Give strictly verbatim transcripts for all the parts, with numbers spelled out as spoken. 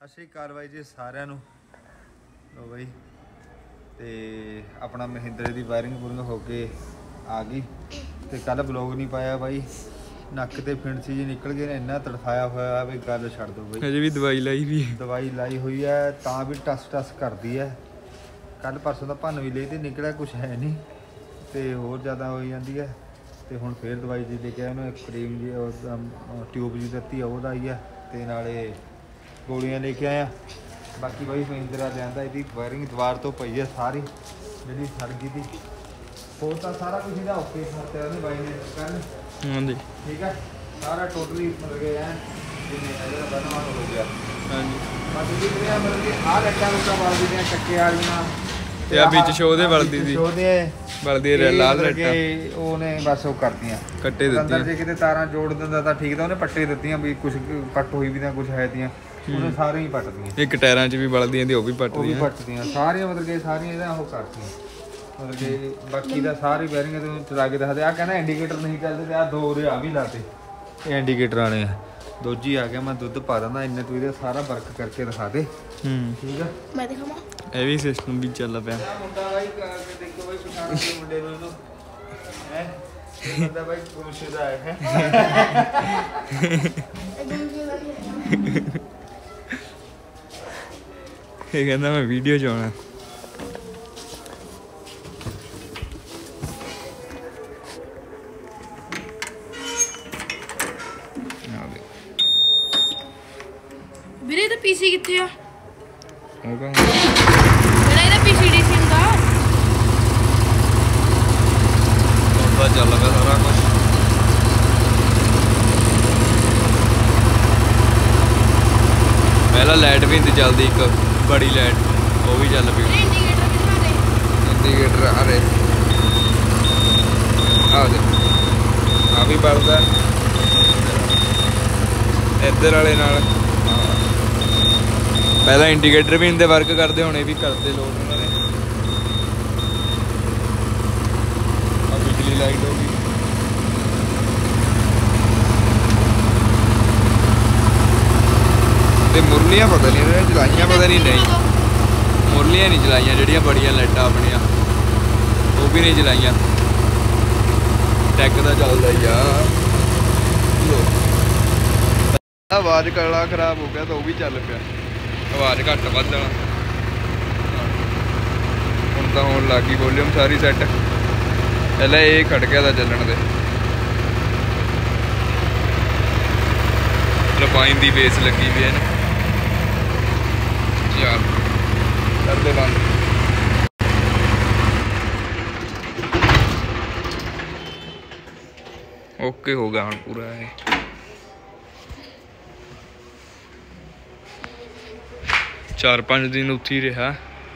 ਅਸੀਂ ਕਾਰਵਾਈ ਜੀ ਸਾਰਿਆਂ ਨੂੰ ਲੋ ਬਈ ਤੇ ਆਪਣਾ ਮਹਿੰਦਰੇ ਦੀ ਵਾਇਰਿੰਗ ਵੂਰਿੰਗ ਹੋ ਕੇ ਆ ਗਈ ਤੇ ਕੱਲ ਬਲੌਗ ਨਹੀਂ ਪਾਇਆ ਬਾਈ ਨੱਕ ਤੇ ਫਿੰਡਸੀ ਜੀ ਨਿਕਲ ਗਏ ਨੇ ਇੰਨਾ ਤੜਫਾਇਆ ਹੋਇਆ ਵੀ ਗੱਲ ਛੱਡ ਦੋ ਬਈ ਅਜੇ ਵੀ ਦਵਾਈ ਲਾਈ ਵੀ ਦਵਾਈ ਲਾਈ ਹੋਈ ਹੈ ਤਾਂ ਵੀ ਟਸ ਟਸ ਕਰਦੀ ਹੈ ਕੱਲ ਪਰਸੋਂ ਦਾ ਭੰਨ ਵੀ ਲਈ ਤੇ ਨਿਕਲਿਆ ਕੁਛ ਹੈ ਨਹੀਂ ਤੇ ਹੋਰ ਜ਼ਿਆਦਾ ਹੋ ਜਾਂਦੀ ਹੈ ਤੇ ਹੁਣ ਫੇਰ ਦਵਾਈ ਜੀ ਲੈ ਕੇ ਆਇਆ ਉਹਨੂੰ ਕਰੀਮ ਜੀ ਟਿਊਬ ਜੀ ਦਿੱਤੀ ਆ ਉਹਦਾ ਆਈ ਆ ਤੇ ਨਾਲੇ ਗੋਲੀਆਂ ਲੈ ਕੇ ਆਇਆ ਬਾਕੀ ਬਾਈ ਮਹਿੰਦਰਾ ਲਿਆਂਦਾ ਇਹਦੀ ਵਾਇਰਿੰਗ ਦੀਵਾਰ ਤੋਂ ਪਈ ਹੈ ਸਾਰੀ ਜਿਹੜੀ ਸੜ ਗਈ ਸੀ ਹੋਰ ਤਾਂ ਸਾਰਾ ਕੁਝ ਇਹਦਾ ਓਕੇ ਕਰਤਾ ਉਹਨੇ ਬਾਈ ਨੇ ਕੱਲ ਹਾਂਜੀ ਠੀਕ ਹੈ ਸਾਰਾ ਟੋਟਲੀ ਮਤਲਬ ਕਿ ਐ ਜਿਵੇਂ ਇਹਦਾ ਬਣਵਾ ਹੋ ਗਿਆ ਹਾਂਜੀ ਬਾਕੀ ਜਿਹੜੇ ਮਤਲਬ ਕਿ ਆਹ ਲੱਟਾਂ ਲੁੱਟਾਂ ਵਾਲਦੀ ਦੀਆਂ ਚੱਕੇ ਵਾਲੀਆਂ ਤੇ ਆ ਵਿੱਚ ਸ਼ੋਅ ਦੇ ਵਲਦੀ ਦੀ ਸ਼ੋਅ ਦੇ ਵਲਦੀ ਦੇ ਲਾਲ ਲੱਟਾਂ ਉਹਨੇ ਬਸ ਉਹ ਕਰਤੀਆਂ ਕੱਟੇ ਦਿੱਤੀਆਂ ਅੰਦਰ ਜੇ ਕਿਤੇ ਤਾਰਾਂ ਜੋੜ ਦਿੰਦਾ ਤਾਂ ਠੀਕ ਤਾਂ ਉਹਨੇ ਪੱਟੇ ਦਿੱਤੀਆਂ ਵੀ ਕੁਝ ਕੱਟ ਹੋਈ ਵੀ ਤਾਂ ਕੁਝ ਹੈ ਦੀਆਂ ਉਹਨੇ ਸਾਰੇ ਹੀ ਪੱਟਦੀਆਂ ਇੱਕ ਟਾਇਰਾਂ 'ਚ ਵੀ ਬਲਦੀਆਂ ਦੀ ਉਹ ਵੀ ਪੱਟਦੀਆਂ ਉਹ ਵੀ ਪੱਟਦੀਆਂ ਸਾਰੀਆਂ ਮਤਲਬ ਕਿ ਸਾਰੀਆਂ ਇਹਦਾ ਉਹ ਕਰਤੀਆਂ ਮਤਲਬ ਕਿ ਬਾਕੀ ਦਾ ਸਾਰੀ ਬੈਰਿੰਗ ਤੇ ਚਲਾ ਕੇ ਦੱਸਦੇ ਆ ਕਹਿੰਦਾ ਇੰਡੀਕੇਟਰ ਨਹੀਂ ਚੱਲਦੇ ਤੇ ਆ ਦੋ ਰੇ ਆ ਵੀ ਲਾਤੇ ਇਹ ਇੰਡੀਕੇਟਰ ਵਾਲੇ ਆ ਦੋਜੀ ਆ ਗਿਆ ਮੈਂ ਦੁੱਧ ਪਾ ਦਿੰਦਾ ਇੰਨੇ ਤੂੰ ਇਹਦਾ ਸਾਰਾ ਵਰਕ ਕਰਕੇ ਦਿਖਾ ਦੇ ਹੂੰ ਠੀਕ ਆ ਮੈਂ ਦਿਖਾਵਾਂ ਇਹ ਵੀ ਸਿਸਟਮ ਵੀ ਚੱਲ ਪਿਆ ਮੁੰਡਾ ਬਾਈ ਦੇਖੋ ਬਾਈ ਪਛਾਣ ਦੇ ਮੁੰਡੇ ਨੂੰ ਇਹਨੂੰ ਹੈ ਇਹ ਬੰਦਾ ਬਾਈ ਪੁਲਿਸ ਦਾ ਹੈ ਇਹ ਕਹਿੰਦਾ ਮੈਂ ਵੀਡੀਓ 'ਚ ਆਉਣਾ ਵੀਰੇ ਤਾਂ ਪੀਸੀ ਕਿੱਥੇ ਆ ਉਹ ਕਹਿੰਦਾ ਮੇਰਾ ਇਹਦਾ ਪੀਸੀ ਡੀ ਸੀ ਹੁੰਦਾ ਉਹਦਾ ਚੱਲ ਪਿਆ ਸਾਰਾ ਕੁਝ ਪਹਿਲਾਂ ਲਾਈਟ ਵੀ ਨਹੀਂ ਚੱਲਦੀ ਇੱਕ ਬੜੀ ਲਾਈਟ ਉਹ ਵੀ ਚੱਲ ਪਈ ਇੰਡੀਕੇਟਰ ਦਿਖਾ ਦੇ ਇੰਡੀਕੇਟਰ ਆ ਰਹੇ ਆ ਦੇ ਆ ਵੀ ਬਲਦਾ ਇੱਧਰ ਵਾਲੇ ਨਾਲ ਪਹਿਲਾਂ ਇੰਡੀਕੇਟਰ ਵੀ ਇਹਦੇ ਵਰਕ ਕਰਦੇ ਹੋਣੇ ਵੀ ਕਰਦੇ ਲੋਕ ਉਹਨਾਂ ਨੇ ਆ ਬਿਜਲੀ ਲਾਈਟ ਹੋ ਗਈ ਤੇ ਮੁਰਲੀਆਂ ਪਤਾ ਨਹੀਂ ਇਹਨਾਂ ਨੇ ਚਲਾਈਆਂ ਪਤਾ ਨਹੀਂ ਨਹੀਂ ਮੁਰਲੀਆਂ ਨਹੀਂ ਚਲਾਈਆਂ ਜਿਹੜੀਆਂ ਬੜੀਆਂ ਲਾਈਟਾਂ ਆਪਣੀਆਂ ਉਹ ਵੀ ਨਹੀਂ ਚਲਾਈਆਂ ਟੈਕ ਦਾ ਚੱਲਦਾ ਹੀ ਆ ਆਵਾਜ਼ ਕਲਾ ਖਰਾਬ ਹੋ ਗਿਆ ਤਾਂ ਉਹ ਵੀ ਚੱਲ ਪਿਆ ਆਵਾਜ਼ ਘੱਟ ਵੱਧ ਹੁਣ ਤਾਂ ਹੋਣ ਲੱਗ ਗਈ ਵੋਲਿਊਮ ਸਾਰੀ ਸੈੱਟ ਪਹਿਲਾਂ ਇਹ ਖੜ ਗਿਆ ਦਾ ਚੱਲਣ ਦੇ ਰਫਾਈਨ ਦੀ ਬੇਸ ਲੱਗੀ ਵੀ ਹੈ ਨਾ ਯਾਰ ਕਰਦੇ ਬੰਦ ਓਕੇ ਹੋ ਗਿਆ ਹੁਣ ਪੂਰਾ ਇਹ ਚਾਰ ਪੰਜ ਦਿਨ ਉੱਥੇ ਹੀ ਰਿਹਾ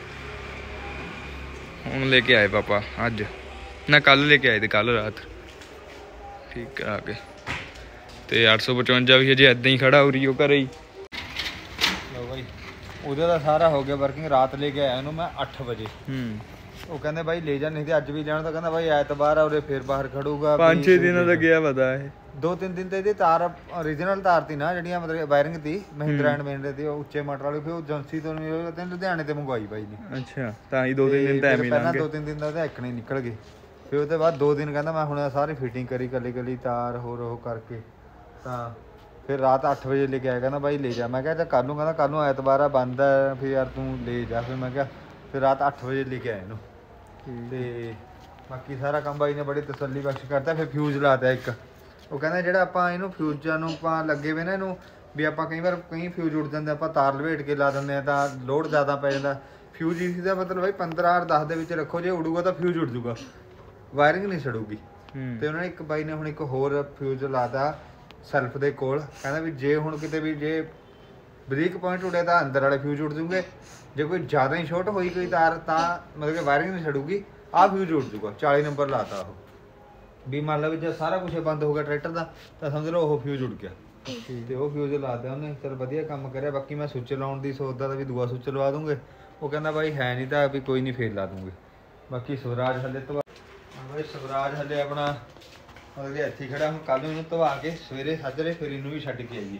ਹੁਣ ਲੈ ਕੇ ਆਏ ਪਾਪਾ ਅੱਜ ਨਾ ਕੱਲ ਲੈ ਕੇ ਆਏ ਤੇ ਕੱਲ ਰਾਤ ਠੀਕ ਆ ਕੇ ਤੇ ਅੱਠ ਸੌ ਪਚਵੰਜਾ ਵੀ ਹਜੇ ਏਦਾਂ ਹੀ ਖੜਾ ਹੋ ਰਹੀ ਉਹ ਘਰੇ ਹੀ ਲਓ ਬਾਈ ਉਹਦਾ ਤਾਂ ਸਾਰਾ ਹੋ ਗਿਆ ਵਰਕਿੰਗ ਰਾਤ ਲੈ ਕੇ ਆਇਆ ਉਹਨੂੰ ਮੈਂ ਅੱਠ ਵਜੇ ਹੂੰ ਉਹ ਕਹਿੰਦੇ ਬਾਈ ਲੈ ਜਾ ਨਹੀਂ ਤੇ ਅੱਜ ਵੀ ਲੈਣਾ ਤਾਂ ਕਹਿੰਦਾ ਬਾਈ ਐਤਵਾਰ ਆ ਉਰੇ ਫੇਰ ਬਾਹਰ ਖੜੂਗਾ ਪੰਜ ਛੇ ਦਿਨਾਂ ਦਾ ਗਿਆ ਪਤਾ ਇਹ ਦੋ ਤਿੰਨ ਦਿਨ ਤੇ ਇਹਦੀ ਤਾਰ ਓਰੀਜਨਲ ਤਾਰ ਤੀ ਨਾ ਜਿਹੜੀਆਂ ਮਤਲਬ ਵਾਇਰਿੰਗ ਤੀ ਮਹਿੰਦਰਾ ਐਂਡ ਮਹਿੰਦਰਾ ਦੀ ਉਹ ਉੱਚੇ ਮੋਟਰ ਵਾਲੀ ਫਿਰ ਉਹ ਏਜੰਸੀ ਤੋਂ ਨਹੀਂ ਤੇ ਲੁਧਿਆਣੇ ਤੇ ਮੰਗਵਾਈ ਬਾਈ ਨੇ ਅੱਛਾ ਤਾਂ ਹੀ ਦੋ ਤਿੰਨ ਦਿਨ ਤਾਂ ਐਵੇਂ ਹੀ ਪਹਿਲਾਂ ਦੋ ਤਿੰਨ ਦਿਨ ਦਾ ਤਾਂ ਇੱਕ ਨਹੀਂ ਨਿਕਲ ਗਏ ਫਿਰ ਉਹਦੇ ਬਾਅਦ ਦੋ ਦਿਨ ਕਹਿੰਦਾ ਮੈਂ ਹੁਣ ਸਾਰੀ ਫਿਟਿੰਗ ਕਰੀ ਕੱਲੀ ਕੱਲੀ ਤਾਰ ਹੋਰ ਉਹ ਕਰਕੇ ਤਾਂ ਫਿਰ ਰਾਤ ਅੱਠ ਵਜੇ ਲੈ ਕੇ ਆਇਆ ਕਹਿੰਦਾ ਬਾਈ ਲੈ ਜਾ ਮੈਂ ਕਿਹਾ ਚੱਲ ਕੱਲ ਨੂੰ ਕਹਿੰਦਾ ਕੱਲ ਨੂੰ ਐਤਵਾਰ ਆ ਬੰਦ ਹੈ ਫਿਰ ਯਾਰ ਤੂੰ ਲੈ ਜਾ ਫਿਰ ਮੈਂ ਕਿਹਾ ਫਿਰ ਰਾਤ ਅੱਠ ਵਜੇ ਲੈ ਕੇ ਆਇਆ ਇਹਨੂੰ ਤੇ ਬਾਕੀ ਸਾਰਾ ਕੰਮ ਬਾਈ ਨੇ ਬੜੀ ਤਸੱਲੀ ਬਖਸ਼ ਕਰਤਾ ਫਿਰ ਫਿਊਜ਼ ਲਾਤਾ ਇੱਕ ਉਹ ਕਹਿੰਦਾ ਜਿਹੜਾ ਆਪਾਂ ਇਹਨੂੰ ਫਿਊਜ਼ਾਂ ਨੂੰ ਆਪਾਂ ਲੱਗੇ ਵੇ ਨਾ ਇਹਨੂੰ ਵੀ ਆਪਾਂ ਕਈ ਵਾਰ ਕਈ ਫਿਊਜ਼ ਉੱਡ ਜਾਂਦੇ ਆਪਾਂ ਤਾਰ ਲਵੇਟ ਕੇ ਲਾ ਦਿੰਦੇ ਆ ਤਾਂ ਲੋਡ ਜ਼ਿਆਦਾ ਪੈ ਜਾਂਦਾ ਫਿਊਜ਼ ਇਸ ਦਾ ਮਤਲਬ ਬਾਈ ਪੰਦਰਾਂ ਔਰ ਦਸ ਦੇ ਵਿੱਚ ਰੱਖੋ ਜੇ ਉਡੂਗਾ ਤਾਂ ਫਿਊਜ਼ ਉੱਡ ਜੂਗਾ ਵਾਇਰਿੰਗ ਨਹੀਂ ਛੜੂਗੀ ਤੇ ਉਹਨਾਂ ਨੇ ਇੱਕ ਬਾਈ ਨੇ ਹੁਣ ਇੱਕ ਹੋਰ ਫਿਊਜ਼ ਲਾਤਾ ਸੈਲਫ ਦੇ ਕੋਲ ਕਹਿੰਦਾ ਵੀ ਜੇ ਹੁਣ ਕਿਤੇ ਵੀ ਜੇ ਬਰੀਕ ਪੁਆਇੰਟ ਉੱਡਿਆ ਤਾਂ ਅੰਦਰ ਵਾਲੇ ਫਿਊਜ਼ ਉੱਡ ਜੂਗੇ ਜੇ ਕੋਈ ਜ਼ਿਆਦਾ ਹੀ ਸ਼ਾਰਟ ਹੋਈ ਕੋਈ ਤਾਰ ਤਾਂ ਮਤਲਬ ਕਿ ਵਾਇਰਿੰਗ ਨਹੀਂ ਛੜੂਗੀ ਆਹ ਫਿਊਜ਼ ਉੱਡ ਜੂਗਾ ਚਾਲੀ ਨੰਬਰ ਲਾਤਾ ਉਹ ਵੀ ਮੰਨ ਲਓ ਵੀ ਜੇ ਸਾਰਾ ਕੁਝ ਬੰਦ ਹੋ ਗਿਆ ਟਰੈਕਟਰ ਦਾ ਤਾਂ ਸਮਝ ਲਓ ਉਹ ਫਿਊਜ਼ ਉੱਡ ਗਿਆ ਤੇ ਉਹ ਫਿਊਜ਼ ਲਾਤਾ ਉਹਨੇ ਚਲ ਵਧੀਆ ਕੰਮ ਕਰਿਆ ਬਾਕੀ ਮੈਂ ਸੁੱਚ ਲਾਉਣ ਦੀ ਸੋਚਦਾ ਤਾਂ ਵੀ ਦੂਆ ਸੁੱਚ ਲਵਾ ਦੂੰਗੇ ਉਹ ਕਹਿੰਦਾ ਬਾਈ ਹੈ ਨਹੀਂ ਤਾਂ ਵੀ ਕੋਈ ਨਹੀਂ ਫੇਰ ਲਾ ਦੂੰਗੇ ਬਾਕੀ ਸਵਰਾਜ ਹਲੇ ਤੋਂ ਬਾਈ ਸਵਰਾਜ ਹਲੇ ਆਪਣਾ ਮਤਲਬ ਕਿ ਇੱਥੇ ਖੜਾ ਹੁਣ ਕੱਲ ਨੂੰ ਇਹਨੂੰ ਧਵਾ ਕੇ ਸਵੇਰੇ ਸਾਜਰੇ ਫਿਰ ਇਹਨੂੰ ਵੀ ਛੱਡ ਕੇ ਆਈਏ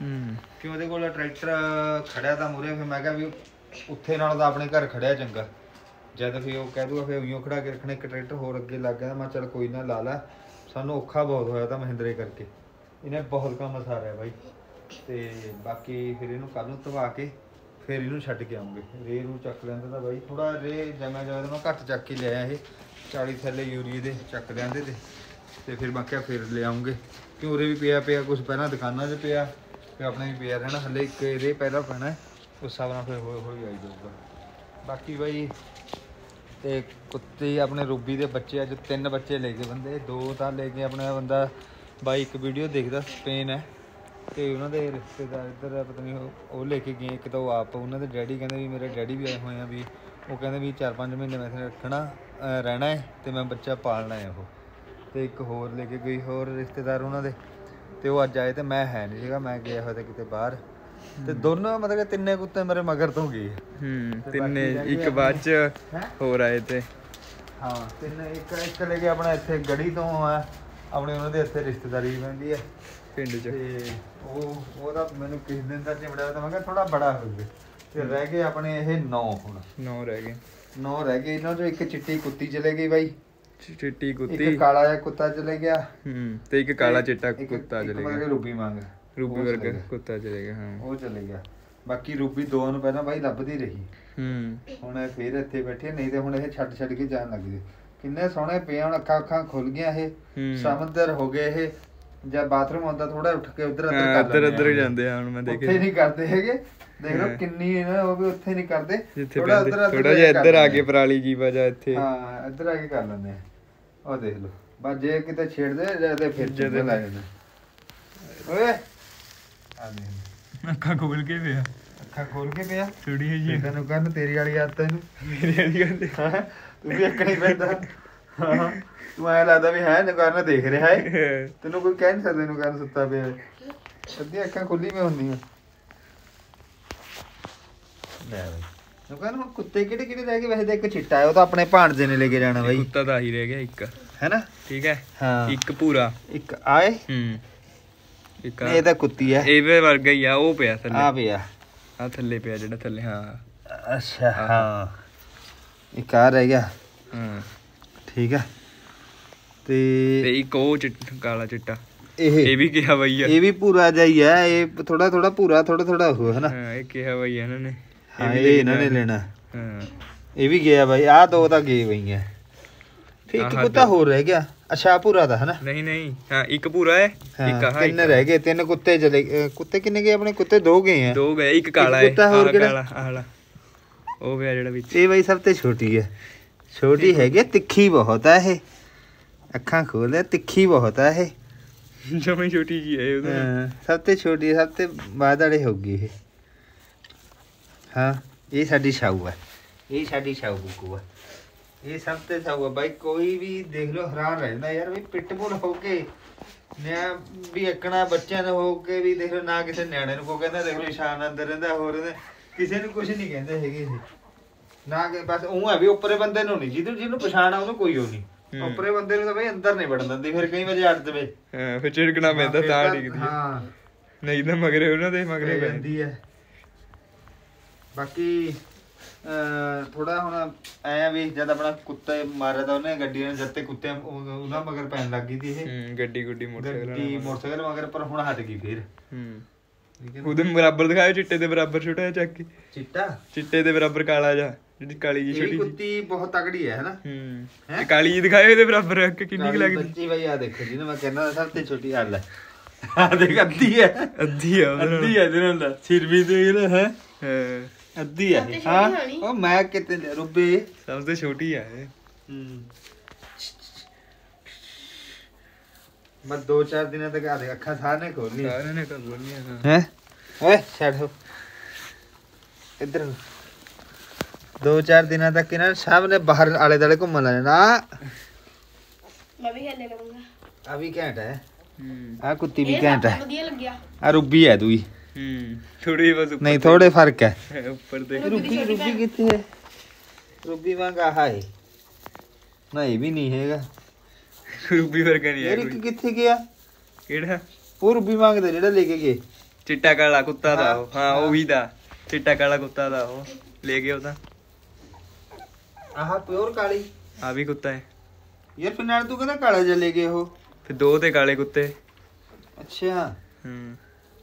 ਹੂੰ ਕਿ ਉਹਦੇ ਕੋਲ ਟਰੈਕਟਰ ਖੜਿਆ ਤਾਂ ਮੂਰੇ, ਫਿਰ ਮੈਂ ਕਿਹਾ ਵੀ ਉੱਥੇ ਨਾਲ ਤਾਂ ਆਪਣੇ ਘਰ ਖੜਿਆ ਚੰਗਾ। ਜਦ ਫਿਰ ਉਹ ਕਹਿ ਦੂਗਾ ਫਿਰ ਉਈਓ ਖੜਾ ਕੇ ਰੱਖਣਾ, ਇੱਕ ਟਰੈਕਟਰ ਹੋਰ ਅੱਗੇ ਲੱਗ ਗਿਆ। ਮੈਂ ਚੱਲ ਕੋਈ ਨਾ ਲਾ ਲੈ, ਸਾਨੂੰ ਔਖਾ ਬਹੁਤ ਹੋਇਆ ਤਾਂ ਮਹਿੰਦਰੇ ਕਰਕੇ, ਇਹਨੇ ਬਹੁਤ ਕੰਮ ਸਾਰਿਆ ਬਾਈ। ਤੇ ਬਾਕੀ ਫਿਰ ਇਹਨੂੰ ਕੱਲ ਨੂੰ ਧਵਾ ਕੇ ਫਿਰ ਇਹਨੂੰ ਛੱਡ ਕੇ ਆਉਂਗੇ। ਰੇ ਨੂੰ ਚੱਕ ਲੈਂਦਾ ਤਾਂ ਬਾਈ, ਥੋੜਾ ਰੇ ਜਮਾ ਜਮਾ ਮੈਂ ਘੱਟ ਚੱਕ ਕੇ ਲਿਆਇਆ। ਇਹ ਚਾਲੀ ਥੱਲੇ ਯੂਰੀਏ ਦੇ ਚੱਕ ਲਿਆਂਦੇ ਤੇ ਤੇ ਫਿਰ ਮੈਂ ਕਿਹਾ ਫਿਰ ਲਿਆਉਂਗੇ, ਕਿ ਉਰੇ ਵੀ ਪਿਆ ਪਿਆ ਕੁਝ ਪਹਿਲਾਂ ਦੁਕਾਨਾਂ 'ਚ ਪਿਆ, ਫਿਰ ਆਪਣੇ ਵੀ ਪਿਆ ਰਹਿਣਾ। ਹਲੇ ਇੱਕ ਇਹਦੇ ਪਹਿਲਾਂ ਪੈਣਾ, ਉਸ ਹਿਸਾਬ ਨਾਲ ਫਿਰ ਹੌਲੀ ਹੌਲੀ ਆਈ ਜਾਊਗਾ। ਬਾਕੀ ਬਾਈ ਤੇ ਕੁੱਤੇ ਆਪਣੇ ਰੂਬੀ ਦੇ ਬੱਚੇ ਅੱਜ ਤਿੰਨ ਬੱਚੇ ਲੈ ਗਏ ਬੰਦੇ, ਦੋ ਤਾਂ ਲੈ ਕੇ ਆਪਣਾ ਬੰਦਾ ਬਾਈ ਇੱਕ ਵੀਡੀਓ ਦੇਖਦਾ ਸਪੇਨ ਹੈ, ਤੇ ਉਹਨਾਂ ਦੇ ਰਿਸ਼ਤੇਦਾਰ ਇੱਧਰ ਪਤਾ ਨਹੀਂ ਉਹ ਉਹ ਲੈ ਕੇ ਗਏ। ਇੱਕ ਤਾਂ ਉਹ ਆਪ ਉਹਨਾਂ ਦੇ ਡੈਡੀ ਕਹਿੰਦੇ ਵੀ ਮੇਰੇ ਡੈਡੀ ਵੀ ਆਏ ਹੋਏ ਆ, ਵੀ ਉਹ ਕਹਿੰਦੇ ਵੀ ਚਾਰ ਪੰਜ ਮਹੀਨੇ ਮੈਂ ਇੱਥੇ ਰੱਖਣਾ ਰਹਿਣਾ ਹੈ ਤੇ ਮੈਂ ਬੱਚਾ ਪਾਲਣਾ ਹੈ ਉਹ। ਤੇ ਇੱਕ ਹੋਰ ਲੈ ਕੇ ਗਈ ਹੋਰ ਰਿਸ਼ਤੇਦਾਰ ਉਹਨਾਂ ਦੇ, ਤੇ ਉਹ ਅੱਜ ਆਏ ਤੇ ਮੈਂ ਹੈ ਨਹੀਂ ਸੀਗਾ, ਮੈਂ ਗਿਆ ਹੋਇਆ ਤਾਂ ਕਿਤੇ ਬਾਹਰ। ਤੇ ਦੋਨੋਂ ਮਤਲਬ ਕਿ ਤਿੰਨੇ ਕੁੱਤੇ ਮੇਰੇ ਮਗਰ ਤੋਂ ਗਏ। ਹੂੰ ਤਿੰਨੇ ਇੱਕ ਬਾਅਦ ਚ ਹੋਰ ਆਏ ਤੇ ਹਾਂ ਤਿੰਨ ਇੱਕ ਇੱਕ ਲੈ ਕੇ ਆਪਣਾ ਇੱਥੇ ਗੜੀ ਤੋਂ ਆ ਆਪਣੇ ਉਹਨਾਂ ਦੇ ਇੱਥੇ ਰਿਸ਼ਤੇਦਾਰੀ ਪੈਂਦੀ ਹੈ ਪਿੰਡ ਚ। ਤੇ ਉਹ ਉਹਦਾ ਮੈਨੂੰ ਕਿਸ ਦਿਨ ਦਾ ਚਿਮੜਿਆ ਤਾਂ ਮੈਂ ਕਿਹਾ ਥੋੜਾ ਬੜਾ ਹੋ ਗਿਆ। ਤੇ ਰਹਿ ਗਏ ਆਪਣੇ ਇਹ ਨੌ, ਹੁਣ ਨੌ ਰਹਿ ਗਏ। ਨੌ ਰਹਿ ਗਏ। ਇਹਨਾਂ ਚੋਂ ਇੱਕ ਚਿੱਟੀ ਕੁੱਤੀ ਚਲੇ ਗਈ ਬਾਈ, ਚਿੱਟੀ ਕੁੱਤੀ, ਇੱਕ ਕਾਲਾ ਜਿਹਾ ਕੁੱਤਾ ਚਲੇ ਗਿਆ, ਹੂੰ ਤੇ ਇੱਕ ਕਾਲਾ ਚਿੱਟਾ ਇੱਕ- ਕੁੱਤਾ ਇੱਕ ਚਲੇ ਮਗਰ ਗਿਆ। ਰੂਬੀ ਮੰਗ ਰੂਬੀ ਉਹ ਵਰਗਾ ਚਲੇ ਗਿਆ। ਕੁੱਤਾ ਚਲੇ ਗਿਆ। ਹਾਂ ਉਹ ਚਲੇ ਗਿਆ। ਬਾਕੀ ਰੂਬੀ ਦੋ ਨੂੰ ਪਹਿਲਾਂ ਬਾਈ ਲੱਭਦੀ ਰਹੀ, ਹੂੰ ਹੁਣ ਇਹ ਫੇਰ ਇੱਥੇ ਬੈਠੀ ਹੈ, ਨਹੀਂ ਤੇ ਹੁਣ ਇਹ ਛੱਡ ਛੱਡ ਕੇ ਜਾਣ ਲੱਗ ਗਏ। ਕਿੰਨੇ ਸੋਹਣੇ ਪਏ, ਹੁਣ ਅੱਖਾਂ ਅੱਖਾਂ ਖੁੱਲ ਗਈਆਂ। ਇਹ ਹੂੰ ਸਮੁੰਦਰ ਹੋ ਗਏ। ਇਹ ਜਾਂ ਬਾਥਰੂਮ ਆਉਂਦਾ ਥੋੜਾ ਉੱਠ ਕੇ ਉਧਰ ਹਾਂ, ਉੱਧਰ ਇੱਧਰ ਉੱਧਰ ਜਾਂਦੇ ਆ ਹੁਣ ਮੈਂ ਦੇਖਿਆ। ਉੱਥੇ ਨਹੀਂ ਕਰਦੇ ਹੈਗੇ, ਦੇਖ ਲਓ ਹਾਂ। ਕਿੰਨੀ ਇਹਨਾਂ ਉਹ ਵੀ ਉੱਥੇ ਨਹੀਂ ਕਰਦੇ, ਜਿੱਥੇ ਥੋੜਾ ਪੈਂਦੇ ਉੱਧਰ ਥੋੜਾ ਜਿਹਾ ਇੱਧਰ ਆ ਕੇ ਪਰਾਲੀ ਕੀ ਵਜਾ ਇੱਥੇ। ਹਾਂ ਇੱਧਰ ਆ ਕੇ ਕਰ ਲੈਂਦੇ ਆ। ਉਹ ਦੇਖ ਲਓ ਬਸ ਜੇ ਕਿਤੇ ਛੇੜਦੇ ਜਾਂ ਤੇ ਫਿਰ ਜਦੋਂ ਜਦੋਂ ਲੈ ਜਾਂਦੇ ਓਏ ਆ ਦੇਖ ਅੱਖਾਂ ਖੋਲ ਕੇ ਪਿਆ, ਅੱਖਾਂ ਖੋਲ ਕੇ ਪਿਆ ਥੋੜੀ ਜਿਹੀ ਤੈਨੂੰ ਕੰਨ ਤੇਰੀ ਵਾਲੀ ਆਦਤ ਇਹਨੂੰ ਮੇਰੇ ਵਾਲੀ ਗੱਲ ਹਾਂ ਤੂੰ ਵੀ ਅੱਕਣੀ ਪੈਂਦਾ। ਹਾਂ ਤੂੰ ਐ ਲੱਗਦਾ ਵੀ ਹੈ ਨੁਕਰਨ ਦੇਖ ਰਿਹਾ ਹੈ, ਤੈਨੂੰ ਕੋਈ ਕਹਿ ਨਹੀਂ ਸਕਦਾ ਨੁਕਰਨ ਸੁੱਤਾ ਪਿਆ। ਅੱਧੀਆਂ ਅੱਖਾਂ ਖੁੱਲੀ ਵੀ ਹੁੰਦੀਆਂ। ਲੈ ਬਈ ਨੁਕਰਨ ਹੁਣ ਕੁੱਤੇ ਕਿਹੜੇ ਕਿਹੜੇ ਰਹਿ ਗਏ ਵੈਸੇ ਤਾਂ ਇੱਕ ਚਿੱਟਾ ਹੈ, ਉਹ ਤਾਂ ਆਪਣੇ ਭਾਣਜੇ ਨੇ ਲੈ ਕੇ ਜਾਣਾ ਬਾਈ, ਕੁੱਤਾ ਤਾਂ ਆਹੀ ਰਹਿ ਗਿਆ ਇੱਕ, ਹੈਨਾ। ਠੀਕ ਹੈ ਹਾਂ ਇੱਕ ਪੂਰਾ ਇੱਕ ਆਏ ਹੂੰ ਇੱਕ ਆ- ਇਹ ਤਾਂ ਕੁੱਤੀ ਹੈ, ਇਹਦੇ ਵਰਗਾ ਹੀ ਆ, ਉਹ ਪਿਆ ਆ ਥੱਲੇ, ਪਿਆ। ਆ ਥੱਲੇ ਪਿਆ ਜਿਹੜਾ ਥੱਲੇ। ਹਾਂ ਅੱਛਾ ਹਾਂ ਇੱਕ ਆ ਰਹਿ ਗਿਆ, ਹਾਂ ਠੀਕ ਹੈ। ਤੇ ਤੇ ਇੱਕ ਉਹ ਚਿੱਟਾ ਕਾਲਾ ਚਿੱਟਾ, ਇਹ ਇਹ ਵੀ ਕਿਹਾ ਬਈ ਆ। ਇਹ ਵੀ ਪੂਰਾ ਜਿਹਾ ਹੀ ਹੈ, ਇਹ ਥੋੜਾ ਥੋੜਾ ਪੂਰਾ ਥੋੜਾ ਥੋੜਾ ਉਹ ਹੈ ਨਾ। ਹਾਂ ਇਹ ਕਿਹਾ ਬਈ ਇਹਨਾਂ ਨੇ, ਹਾਂ ਵੀ ਇਹ ਲੈ ਇਹਨਾਂ ਨੇ ਜਾਣਾ। ਲੈਣਾ, ਹਾਂ ਇਹ ਵੀ ਗਿਆ ਬਾਈ। ਆਹ ਦੋ ਤਾਂ ਗਏ ਬਈਆਂ, ਫਿਰ ਇੱਕ ਆਹ ਕੁੱਤਾ ਦੋ। ਹੋਰ ਰਹਿ ਗਿਆ। ਅੱਛਾ ਪੂਰਾ ਦਾ ਹੈ ਨਾ। ਨਹੀਂ ਨਹੀਂ ਹਾਂ ਇੱਕ ਪੂਰਾ ਹੈ, ਇੱਕ ਹਾਂ ਆਹ ਤਿੰਨ ਇੱਕ- ਰਹਿ ਗਏ, ਤਿੰਨ ਕੁੱਤੇ ਚਲੇ ਗਏ। ਕੁੱਤੇ ਕਿੰਨੇ ਗਏ ਆਪਣੇ? ਕੁੱਤੇ ਦੋ ਗਏ ਆ। ਦੋ ਗਏ, ਇੱਕ ਕਾਲਾ ਹੈ, ਕੁੱਤਾ ਹੋਰ ਆਹ ਕਿਹੜਾ? ਕਾਲਾ ਆਹ ਵਾਲਾ ਉਹ ਪਿਆ ਜਿਹੜਾ ਵਿੱਚ। ਇਹ ਬਾਈ ਸਭ ਤੋਂ ਛੋਟੀ ਹੈ, ਛੋਟੀ ਹੈਗੀ ਹੈ, ਤਿੱਖੀ ਬਹੁਤ ਹੈ ਇਹ। ਅੱਖਾਂ ਖੋਲ, ਤਿੱਖੀ ਬਹੁਤ ਹੈ ਇਹ। ਜਮੀ ਛੋਟੀ ਜੀ ਹੈ ਉਹਦੇ ਨਾਲ। ਹਾਂ ਸਭ ਤੋਂ ਛੋਟੀ ਹੈ, ਸਭ ਤੋਂ ਬਾਅਦ ਵਾਲੇ ਹੋਊਗੀ ਇਹ। ਹਾਂ ਇਹ ਸਾਡੀ ਛਾਊ ਹੈ, ਇਹ ਸਾਡੀ ਛਾਊ ਬੁੱਕੂ ਹੈ, ਇਹ ਸਭ ਤੋਂ ਛਾਊ ਹੈ ਬਾਈ। ਕੋਈ ਵੀ ਦੇਖ ਲਓ ਹੈਰਾਨ ਰਹਿੰਦਾ ਯਾਰ ਵੀ ਪਿਟਬੁਲ ਹੋ ਕੇ ਨਿਆ ਵੀ ਇੱਕਣਾ ਬੱਚਿਆਂ ਨੂੰ ਹੋ ਕੇ ਵੀ ਦੇਖ ਲਓ ਨਾ ਕਿਸੇ ਨਿਆਣੇ ਨੂੰ ਕੋ ਕਹਿੰਦਾ। ਦੇਖ ਲਓ ਇਸ਼ਾਨ ਅੰਦਰ ਰਹਿੰਦਾ, ਹੋਰ ਇਹਦੇ ਕਿਸੇ ਨੂੰ ਕੁਝ ਨਹੀਂ ਕਹਿੰਦੇ ਹੈਗੇ ਇਹ ਨਾ, ਕਿ ਬਸ ਉਹ ਹੈ ਵੀ ਉੱਪਰੇ ਬੰਦੇ ਨੂੰ ਨਹੀਂ, ਜਿਹਨੂੰ ਜਿਹਨੂੰ ਪਛਾਣ ਆ ਉਹਨੂੰ ਕੋਈ ਉਹ ਨਹੀਂ। ਉੱਪਰੇ ਬੰਦੇ ਨੂੰ ਤਾਂ ਬਈ ਅੰਦਰ ਨਹੀਂ ਵੜਨ ਦਿੰਦੀ, ਫਿਰ ਕਈ ਵਜੇ ਅੱਡ ਦੇਵੇ। ਹਾਂ ਫਿਰ ਝਿੜਕਣਾ ਪੈਂਦਾ ਤਾਂ ਡਿੱਗਦੀ ਹੈ। ਹਾਂ ਨਹੀਂ ਤਾਂ ਮਗਰੇ ਉਹਨਾਂ ਦੇ ਮਗਰੇ ਪੈ ਪੈਂਦੀ। ਜਾਂਦੀ ਹੈ। ਬਾਕੀ ਥੋੜਾ ਹੁਣ ਐ ਵੀ ਜਦ ਆਪਣਾ ਕੁੱਤੇ ਮਾਰਿਆ ਤਾਂ ਉਹਨੇ ਗੱਡੀ ਨੇ, ਜਦ ਤੇ ਕੁੱਤੇ ਉਹ- ਉਹਨਾਂ ਮਗਰ ਪੈਣ ਲੱਗ ਗਈ ਸੀ ਇਹ ਹੂੰ ਗੱਡੀ ਗੁੱਡੀ ਮੋਟਰਸਾਈਕਲ ਗੱਡੀ ਮੋਟਰਸਾਈਕਲ ਮਗਰ, ਪਰ ਹੁਣ ਹਟ ਗਈ ਫੇਰ। ਹੂੰ ਠੀਕ ਹੈ ਨਾ? ਉਹਦੇ ਬਰਾਬਰ ਦਿਖਾਇਆ, ਚਿੱਟੇ ਦੇ ਬਰਾਬਰ ਛੋਟਾ ਜਿਹਾ ਚੱਕ ਕੇ, ਚਿੱਟਾ ਚਿੱਟੇ ਦੇ ਬਰਾਬਰ ਕਾਲਾ ਜਿਹਾ, ਜਿਹੜੀ ਕਾਲੀ ਜੀ ਇਹ ਵੀ ਛੋਟੀ ਜਿਹੀ। ਕੁੱਤੀ ਬਹੁਤ ਤਗੜੀ ਹੈ ਹਨਾ। ਹੂੰ ਹੈਂ? ਤੇ ਕਾਲੀ ਜੀ ਦਿਖਾਇਆ ਇਹਦੇ ਬਰਾਬਰ ਰੱਖ ਕੇ ਕਿੰਨੀ ਕੁ ਲੱਗਦੀ। ਬੱਚੀ ਬਈ ਆ ਦੇਖੋ ਜਿਹਨੂੰ ਮੈਂ ਕਹਿੰਦਾ ਸਭ ਤੋਂ ਛੋਟੀ ਹੱਲ ਹੈ। ਆ ਦੇਖ ਅੱਧੀ ਹੈ, ਅੱਧੀ ਆ ਉਹਦੇ ਨਾਲ। ਅੱਧੀ ਹੈ ਜਿਹਨਾਂ ਦਾ ਸਿਰ ਵੀ ਤੇ ਇਹ ਹੈ ਹਾਂ ਅੱਧੀ ਹੈ ਸਭ ਤੋਂ ਛੋਟੀ ਹਾਂ। ਹੋਣੀ। ਉਹ ਮੈਂ ਕਿਤੇ ਰੁੱਬੇ ਸਭ ਤੋਂ ਛੋਟੀ ਆ ਇਹ। ਹੂੰ ਮੈਂ ਦੋ ਚਾਰ ਦਿਨਾਂ ਤੱਕ ਆ ਦੇ ਅੱਖਾਂ ਸਾਰਨੇ ਖੋਲ ਲਈ ਸਾਰਿਆਂ ਨੇ ਕਰ ਬੋਲੀਆਂ। ਹਾਂ ਹੈ ਓਏ ਛੱਡ ਹੋ ਇੱਧਰ ਨੂੰ। ਦੋ ਚਾਰ ਦਿਨਾਂ ਤੱਕ ਇਹਨਾਂ ਨੇ ਸਭ ਨੇ ਬਾਹਰ ਆਲੇ ਦਾਲੇ ਘੁੰਮਣ ਲੈਣਾ। ਮੈਂ ਵੀ ਖੇਲੇ ਕਰੂੰਗਾ। ਆ ਵੀ ਘੈਂਟ ਹੈ, ਹੂੰ ਆ ਕੁੱਤੀ ਵੀ ਇਹ ਘੈਂਟ ਸਭ ਹੈ। ਤੋਂ ਵਧੀਆ ਲੱਗਿਆ। ਆ ਰੁੱਬੀ ਹੈ ਦੂਈ, ਹੂੰ ਥੋੜੀ ਬਸ ਉੱਪਰ ਨਹੀਂ ਥੋੜੇ ਫਰਕ ਹੈ। ਤੇ- ਉੱਪਰ ਤੇ ਰੁੱਬੀ ਰੁੱਬੀ ਕਿੱਥੇ ਹੈ? ਰੁੱਬੀ ਵਾਂਗ ਆਹ ਹੈ ਨਾ, ਇਹ ਵੀ ਨਹੀਂ ਹੈਗਾ। ਰੂਬੀ ਵਰਗਾ ਨਹੀਂ ਹੈ ਯਾਰ ਕੋਈ। ਇੱਕ ਕਿੱਥੇ ਗਿਆ? ਕਿਹੜਾ? ਉਹ ਰੁੱਬੀ ਵਾਂਗ ਦਾ ਜਿਹੜਾ ਲੈ ਕੇ ਗਏ। ਚਿੱਟਾ ਕਾਲਾ ਕੁੱਤਾ ਦਾ ਉਹ ਹਾਂ ਉਹੀ ਦਾ ਚਿੱਟਾ ਕਾਲਾ ਕੁੱਤਾ ਦਾ ਉਹ ਲੈ ਗਿਆ ਉਹ ਤਾਂ ਆਹ ਪਿਓਰ ਕਾਲੀ ਆ ਵੀ ਕੁੱਤਾ ਹੈ ਯਾਰ ਫਿਰ ਨਾਲ ਤੂੰ ਕਹਿੰਦਾ ਕਾਲਾ ਜਿਹਾ ਲੈ ਗਏ ਉਹ ਫਿਰ ਦੋ ਤੇ ਕਾਲੇ ਕੁੱਤੇ ਅੱਛਾ ਹੂੰ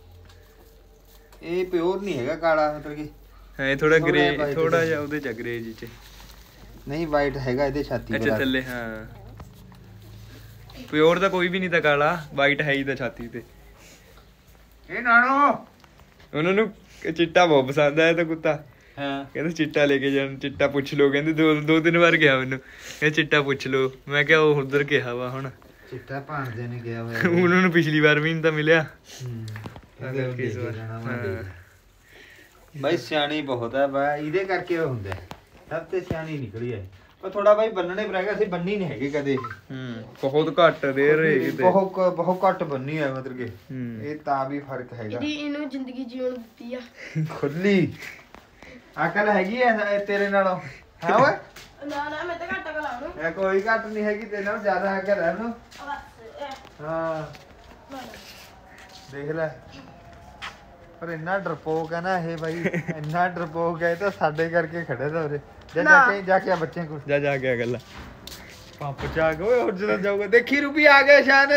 ਇਹ ਪਿਓਰ ਨਹੀਂ ਹੈਗਾ ਕਾਲਾ ਮਤਲਬ ਕਿ ਹੈ ਥੋੜਾ ਥੋੜ੍ਹਾ ਗ੍ਰੇ white ਥੋੜਾ ਜਿਹਾ। ਜਿਹਾ ਉਹਦੇ ਚ ਗ੍ਰੇ ਜੀ ਚ ਨਹੀਂ ਵਾਈਟ ਹੈਗਾ ਇਹਦੇ ਛਾਤੀ ਅੱਛਾ ਥੱਲੇ ਹਾਂ ਪਿਓਰ ਦਾ ਕੋਈ ਵੀ ਨਹੀਂ ਤਾਂ ਕਾਲਾ ਵਾਈਟ ਹੈ ਹੀ ਤਾਂ ਛਾਤੀ ਤੇ ਇਹ ਨਾਨੋ ਉਹਨਾਂ ਨੂੰ ਚਿੱਟਾ ਬਹੁਤ ਪਸੰਦ ਆਇਆ ਤਾਂ ਕੁੱਤਾ ਹਾਂ ਕਹਿੰਦੇ ਚਿੱਟਾ ਲੈ ਕੇ ਜਾਣ ਚਿੱਟਾ ਪੁੱਛ ਲਓ ਕਹਿੰਦੇ ਦੋ ਦੋ ਤਿੰਨ ਵਾਰ ਗਿਆ ਮੈਨੂੰ ਇਹ ਚਿੱਟਾ ਪੁੱਛ ਲਓ ਮੈਂ ਕਿਹਾ ਉਹ ਉਧਰ ਕਿਹਾ ਵਾ ਹੁਣ ਚਿੱਟਾ ਭਾਂਜਦੇ ਨੇ ਗਿਆ ਹੋਇਆ ਉਹਨਾਂ ਨੂੰ ਪਿਛਲੀ ਵਾਰ ਵੀ ਨਹੀਂ ਤਾਂ ਮਿਲਿਆ ਹੂੰ ਇਹਦੇ ਇਹਦੇ ਇਸ ਵਾਰ ਹਾਂ ਬਾਈ ਸਿਆਣੀ ਬਹੁਤ ਹੈ ਬਾ ਇਹਦੇ ਕਰਕੇ ਉਹ ਹੁੰਦਾ ਹੈ। ਸਭ ਤੇ ਸਿਆਣੀ ਨਿਕਲੀ ਹੈ ਪਰ ਥੋੜਾ ਬਾਈ ਬੰਨਣੇ ਪਰ ਹੈਗਾ ਅਸੀਂ ਬੰਨੀ ਨਹੀਂ ਹੈਗੇ ਕਦੇ ਹੂੰ ਬਹੁਤ ਘੱਟ ਰੇਅਰ ਹੈ ਕਿਤੇ ਬਹੁਤ ਬਹੁਤ ਘੱਟ ਬੰਨੀ ਹੈ ਮਤਲਬ ਕਿ ਹੂੰ ਇਹ ਤਾਂ ਵੀ ਫਰਕ ਹੈਗਾ ਇਹਦੀ ਇਹਨੂੰ ਜ਼ਿੰਦਗੀ ਜੀਉਣ ਦਿੱਤੀ ਆ ਖੁੱਲੀ ਅਕਲ ਹੈਗੀ ਐ ਤੇਰੇ ਨਾਲੋਂ ਹਾਂ ਓਏ ਨਾ ਨਾ ਮੈਂ ਤਾਂ ਘੱਟ ਕਲਾ ਨੂੰ ਇਹ ਕੋਈ ਘੱਟ ਨਹੀਂ ਹੈਗੀ ਤੇਰੇ ਨਾਲੋਂ ਜ਼ਿਆਦਾ ਅਕਲ ਹੈ ਇਹਨੂੰ ਬਸ ਇਹ ਹਾਂ ਦੇਖ ਲੈ ਪਰ ਇੰਨਾ ਡਰਪੋਕ ਹੈ ਨਾ ਇਹ ਬਾਈ ਇੰਨਾ ਡਰਪੋਕ ਹੈ ਇਹ ਤਾਂ ਸਾਡੇ ਕਰਕੇ ਖੜੇ ਦਾ ਉਰੇ ਜਾ ਜਾ ਕੇ ਜਾ ਕੇ ਆ ਬੱਚਿਆਂ ਕੋਲ ਜਾ ਜਾ ਕੇ ਗੱਲਾਂ ਪੰਪ ਚ ਆ ਗਏ ਓਏ ਹੋਰ ਜਦੋਂ ਜਾਊਗਾ ਦੇਖੀ ਰੂਪੀ ਆ ਗਿਆ ਸ਼ਾਨ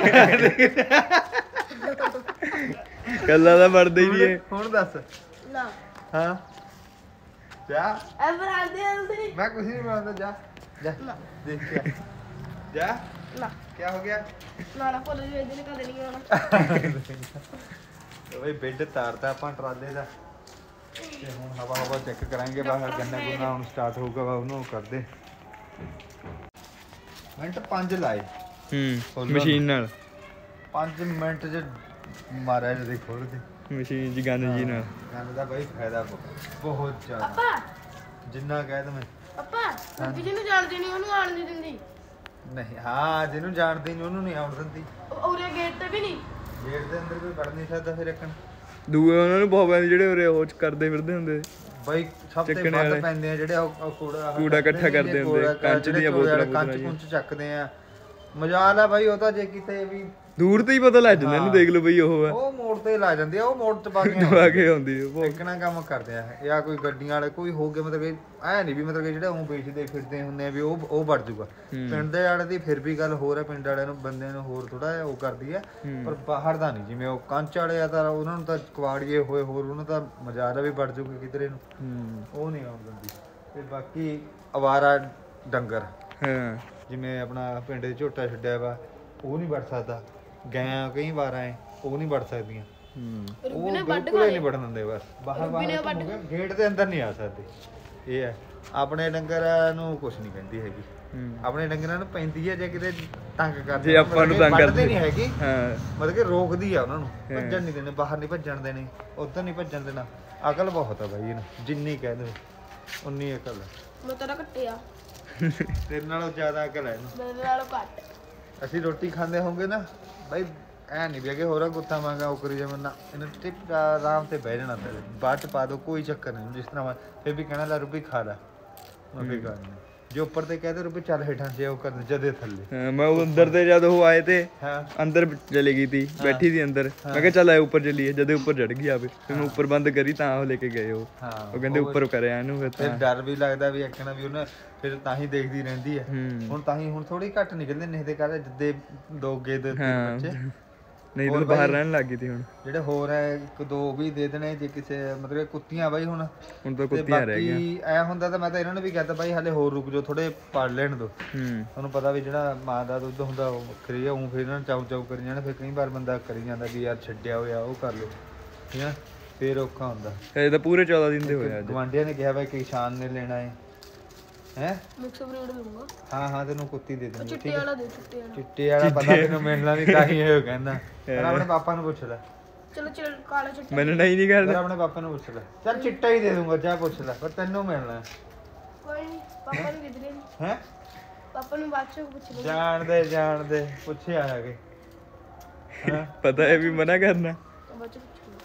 ਗੱਲਾਂ ਦਾ ਵੜਦਾ ਹੀ ਨਹੀਂ ਹੈ ਹੁਣ ਦੱਸ ਨਾ ਹਾਂ ਜਾ ਇਹ ਬਰਾਂਦੇ ਆ ਤੁਸੀਂ ਮੈਂ ਕੁਝ ਨਹੀਂ ਬਣਾਉਂਦਾ ਜਾ ਜਾ ਨਾ ਦੇਖ ਕੇ ਆ। ਜਾ ਨਾ ਕੀ ਹੋ ਗਿਆ ਨਾ ਨਾ ਭੁੱਲ ਜੀ ਇਹਦੇ ਨੇ ਕਦੇ ਨਹੀਂ ਆਉਣਾ ਓਏ ਬੈੱਡ ਤਾਰਦਾ ਆਪਾਂ ਟਰਾਲੇ ਦਾ ਤੇ ਹੁਣ ਹਵਾ ਹਵਾ ਚੈੱਕ ਕਰਾਂਗੇ ਬਾਹਰ ਗੰਨਾ ਗੁੰਨਾ ਹੁਣ ਸਟਾਰਟ ਹੋਊਗਾ ਵਾ ਉਹਨੂੰ ਕਰਦੇ ਮਿੰਟ ਪੰਜ ਲਾਏ ਹੂੰ ਮਸ਼ੀਨ ਨਾਲ ਪੰਜ ਮਿੰਟ ਚ ਮਾਰਿਆ ਜਦੇ ਖੋਲ ਕੇ ਮਸ਼ੀਨ ਜੀ ਗੰਨ ਜੀ ਨਾਲ ਗੰਨ ਦਾ ਬਾਈ ਫਾਇਦਾ ਬਹੁਤ ਬਹੁਤ ਜ਼ਿਆਦਾ ਪਾਪਾ ਜਿੰਨਾ ਕਹਿ ਦਵੇਂ ਪਾਪਾ ਬੀਬੀ ਜੀ ਨੂੰ ਜਾਣਦੀ ਨਹੀਂ ਉਹਨੂੰ ਆਣ ਨਹੀਂ ਦਿੰਦੀ ਨਹੀਂ ਹਾਂ ਜਿਹਨੂੰ ਜਾਣਦੀ ਨਹੀਂ ਉਹਨੂੰ ਨਹੀਂ ਆਉਣ ਦਿੰਦੀ ਉਹ ਉਰੇ ਗੇਟ ਤੇ ਵੀ ਨਹੀਂ ਗੇਟ ਦੇ ਅੰਦਰ ਕੋਈ ਵੜ ਨਹੀਂ ਸਕਦਾ ਫਿਰ ਇੱਕਣ ਦੂਏ ਉਹਨਾਂ ਨੂੰ ਬਹੁਤ ਪੈਂਦੇ ਜਿਹੜੇ ਉਰੇ ਉਹ ਚ ਕਰਦੇ ਫਿਰਦੇ ਹੁੰਦੇ ਬਾਈ ਸਭ ਤੋਂ ਚੱਕਣੇ ਵੱਧ ਵਾਲੇ। ਪੈਂਦੇ ਆ ਜਿਹੜੇ ਉਹ ਉਹ ਕੂੜਾ ਕੂੜਾ ਇਕੱਠਾ ਕਰਦੇ ਹੁੰਦੇ, ਕੰਚ ਦੀਆਂ ਬੋਤਲਾਂ ਕੰਚ ਬੋਤਲਾਂ ਕੁੰਚ ਚੱਕਦੇ ਆ ਮਜ਼ਾਲ ਆ ਬਾਈ ਉਹ ਤਾਂ ਜੇ ਕਿਤੇ ਵੀ ਦੂਰ ਤੋਂ ਹੀ ਪਤਾ ਲੱਗ ਜਾਂਦਾ ਇਹਨੂੰ ਦੇਖ ਲਓ ਬਈ ਉਹ ਆ ਉਹ ਮੋੜ ਤੇ ਲਾ ਜਾਂਦੇ ਆ ਉਹ ਮੋੜ ਤੇ ਪਾ ਕੇ ਦਬਾ ਕੇ ਆਉਂਦੀ ਉਹ ਇੱਕਣਾ ਕੰਮ ਕਰਦੇ ਆ ਜਾਂ ਕੋਈ ਗੱਡੀਆਂ ਵਾਲੇ ਕੋਈ ਹੋ ਗਿਆ ਮਤਲਬ ਕਿ ਐ ਨਹੀਂ ਵੀ ਮਤਲਬ ਕਿ ਜਿਹੜੇ ਉਹ ਵੇਚਦੇ ਫਿਰਦੇ ਹੁੰਦੇ ਆ ਵੀ ਉਹ ਉਹ ਵੜ ਜੂਗਾ ਪਿੰਡ ਦੇ ਵਾਲੇ ਦੀ ਫਿਰ ਵੀ ਗੱਲ ਹੋਰ ਹੈ ਪਿੰਡ ਵਾਲਿਆਂ ਨੂੰ ਬੰਦਿਆਂ ਨੂੰ ਹੋਰ ਥੋੜਾ ਉਹ ਕਰਦੀ ਆ ਪਰ ਬਾਹਰ ਦਾ ਨਹੀਂ ਜਿਵੇਂ ਉਹ ਕੰਚ ਵਾਲੇ ਆ ਤਾਂ ਉਹਨਾਂ ਨੂੰ ਤਾਂ ਕਵਾੜੀਏ ਹੋਏ ਹੋਰ ਉਹਨਾਂ ਤਾਂ ਮਜ਼ਾਕ ਆ ਵੀ ਵੜ ਜੂਗਾ ਕਿਧਰੇ ਨੂੰ ਉਹ ਨਹੀਂ ਆਉਣ ਦਿੰਦੀ ਤੇ ਬਾਕੀ ਅਵਾਰਾ ਡੰਗਰ ਹਾਂ ਜਿਵੇਂ ਆਪਣਾ ਪਿੰਡ ਦੇ ਝੋਟਾ ਛੱਡਿਆ ਵਾ ਉਹ ਨਹੀਂ ਵੜ ਸਕਦਾ ਗਾਂ ਕਈ ਵਾਰ ਆਏ ਉਹ ਨਹੀਂ ਵੜ ਸਕਦੀਆਂ ਹੂੰ ਉਹ ਬਿਲਕੁਲ ਹੀ ਨਹੀਂ ਵੜਨ ਦਿੰਦੇ ਬਸ ਬਾਹਰ ਬਾਹਰ ਘੁੰਮ ਕੇ ਗੇਟ ਦੇ ਅੰਦਰ ਨਹੀਂ ਆ ਸਕਦੇ ਇਹ ਹੈ ਆਪਣੇ ਡੰਗਰਾਂ ਨੂੰ ਕੁਝ ਨਹੀਂ ਕਹਿੰਦੀ ਹੈਗੀ ਆਪਣੇ ਡੰਗਰਾਂ ਨੂੰ ਪੈਂਦੀ ਹੈ ਜੇ ਕਿਤੇ ਤੰਗ ਕਰਦੇ ਜੇ ਆਪਾਂ ਨੂੰ ਤੰਗ ਕਰਦੇ ਨਹੀਂ ਹੈਗੀ ਹਾਂ ਮਤਲਬ ਕਿ ਰੋਕਦੀ ਆ ਉਹਨਾਂ ਨੂੰ ਭੱਜਣ ਨਹੀਂ ਦੇਣੇ ਬਾਹਰ ਨਹੀਂ ਭੱਜਣ ਦੇਣੇ ਉੱਧਰ ਨਹੀਂ ਭੱਜਣ ਦੇਣਾ ਅਕਲ ਬਹੁਤ ਆ ਬਾਈ ਇਹਨੂੰ ਜਿੰਨੀ ਕਹਿ ਦੇ ਉਨੀ ਅਕਲ ਹੈ ਮੈਂ ਤੇਰਾ ਕੱਟਿਆ ਤੇਰੇ ਨਾਲੋਂ ਜ਼ਿਆਦਾ ਅਕਲ ਹੈ ਇਹਨੂੰ ਮੇਰੇ ਨਾਲੋਂ ਘੱਟ ਅਸੀਂ ਰੋਟੀ ਖਾਂਦੇ ਹੋਵਾਂਗੇ ਨਾ ਬਾਈ ਐ ਨਹੀਂ ਵੀ ਅਗੇ ਹੋਰਾਂ ਗੁੱਤਾ ਮੰਗਾ ਉਹ ਕਰੀ ਜਾਵੇ ਨਾ ਇਹਨੂੰ ਟਿਪ ਆਰਾਮ ਤੇ ਬਹਿ ਜਾਣਾ ਤੇ ਬਾਅਦ ਚ ਪਾ ਦੋ ਕੋਈ ਚੱਕਰ ਨਹੀਂ ਜਿਸ ਤਰ੍ਹਾਂ ਫਿਰ ਵੀ ਕਹਿਣਾ ਲੈ ਰੁਪਈ ਖਾ ਲੈ ਮੈਂ ਵੀ ਖਾ ਲੈਣਾ ਜੋ ਉੱਪਰ ਤੇ ਕਹਦੇ ਰੁਪਏ ਚੱਲ ਹੇਠਾਂ ਜੇ ਉਹ ਕਰ ਜਦੇ ਥੱਲੇ ਹਾਂ ਮੈਂ ਉਹ ਅੰਦਰ ਤੇ ਜਦ ਉਹ ਆਏ ਤੇ ਹਾਂ ਅੰਦਰ ਚਲੀ ਗਈ ਤੀ ਬੈਠੀ ਸੀ ਅੰਦਰ ਮੈਂ ਕਿਹਾ ਚੱਲ ਆਏ ਉੱਪਰ ਚੱਲੀਏ ਜਦੇ ਉੱਪਰ ਚੜ ਗਈ ਆਵੇ ਫਿਰ ਮੈਂ ਉੱਪਰ ਬੰਦ ਕਰੀ ਤਾਂ ਉਹ ਲੈ ਕੇ ਗਏ ਉਹ ਹਾਂ ਉਹ ਕਹਿੰਦੇ ਉੱਪਰ ਕਰਿਆ ਇਹਨੂੰ ਫਿਰ ਫਿਰ ਤਾਂ ਡਰ ਵੀ ਲੱਗਦਾ ਵੀ ਆਖਣਾ ਵੀ ਉਹਨੇ ਫਿਰ ਤਾਂ ਹੀ ਦੇਖਦੀ ਰਹਿੰਦੀ ਹੈ ਹੂੰ ਹੁਣ ਤਾਂ ਹੀ ਹੁਣ ਥੋੜੀ ਘੱਟ ਨਿਕਲਦੇ ਨਹੀਂ ਤੇ ਕਹਦੇ ਜਿੱਦੇ ਦੋ ਗੇ ਦੇ ਤਿੰਨ ਬੱਚੇ ਨਹੀਂ ਤਾਂ ਬਾਹਰ ਰਹਿਣ ਲੱਗ ਗਈ ਤੀ ਹੁਣ ਜਿਹੜੇ ਹੋਰ ਹੈ ਇੱਕ ਦੋ ਵੀ ਦੇ ਦੇਣੇ ਜੇ ਕਿਸੇ ਮਤਲਬ ਕੁੱਤੀਆਂ ਬਾਈ ਹੁਣ ਹੁਣ ਤਾਂ ਤੇ ਕੁੱਤੀਆਂ ਰਹਿ ਗਈਆਂ ਬਾਕੀ ਐ ਹੁੰਦਾ ਤਾਂ ਮੈਂ ਤਾਂ ਇਹਨਾਂ ਨੂੰ ਵੀ ਕਹਤਾ ਬਾਈ ਹਾਲੇ ਹੋਰ ਰੁਕ ਜਾਓ ਥੋੜੇ ਪੜ ਲੈਣ ਦੋ ਹੂੰ ਤੁਹਾਨੂੰ ਪਤਾ ਵੀ ਜਿਹੜਾ ਮਾਂ ਦਾ ਦੁੱਧ ਹੁੰਦਾ ਉਹ ਵੱਖਰੀ ਆ ਉਹ ਫਿਰ ਇਹਨਾਂ ਨੂੰ ਚਾਉ ਚਾਉ ਕਰੀ ਜਾਣਾ ਫਿਰ ਕਈ ਵਾਰ ਬੰਦਾ ਕਰੀ ਜਾਂਦਾ ਵੀ ਯਾਰ ਛੱਡਿਆ ਹੋਇਆ ਉਹ ਕਰ ਲਓ ਠੀਕ ਹੈ ਫਿਰ ਔਖਾ ਹੁੰਦਾ ਇਹ ਤਾਂ ਪੂਰੇ ਚੌਦਾਂ ਦਿਨ ਦੇ ਹੋਏ ਅੱਜ ਗਵਾਂਢੀਆਂ ਨੇ ਕਿਹਾ ਬਾਈ ਕਿਸਾਨ ਨੇ ਲੈਣਾ ਹੈ ਹੈ ਮਿਕਸ ਬਰੀਡ ਲੂੰਗਾ ਹਾਂ ਹਾਂ ਤੈਨੂੰ ਕੁੱਤੀ ਦੇ ਦੇਣੀ ਚਿੱਟੇ ਵਾਲਾ ਦੇ ਚਿੱਟੇ ਵਾਲਾ ਚਿੱਟੇ ਵਾਲਾ ਪਤਾ ਮੈਨੂੰ ਮਿਲਣਾ ਨਹੀਂ ਤਾਂ ਹੀ ਇਹ ਕਹਿੰਦਾ ਪਰ ਆਪਣੇ ਪਾਪਾ ਨੂੰ ਪੁੱਛ ਲੈ ਚਲੋ ਚਲ ਕਾਲਾ ਚਿੱਟਾ ਮੈਨੂੰ ਨਹੀਂ ਨਹੀਂ ਫਿਰ ਕਰਦਾ ਆਪਣੇ ਪਾਪਾ ਨੂੰ ਪੁੱਛ ਲੈ ਚੱਲ ਚਿੱਟਾ ਹੀ ਦੇ ਦੂੰਗਾ ਜਾ ਪੁੱਛ ਲੈ ਪਰ ਤੈਨੂੰ ਮਿਲਣਾ ਕੋਈ ਨਹੀਂ ਪਾਪਾ ਨੂੰ ਕਿਧਰੇ ਹੈ ਪਾਪਾ ਨੂੰ ਬਾਅਦ ਚ ਪੁੱਛ ਲਓ ਜਾਣਦੇ ਜਾਣਦੇ ਪੁੱਛਿਆ ਆ ਕੇ ਹਾਂ ਪਤਾ ਹੈ ਵੀ ਮਨਾ ਕਰਨਾ ਬਾਅਦ ਚ ਪੁੱਛ ਲਓ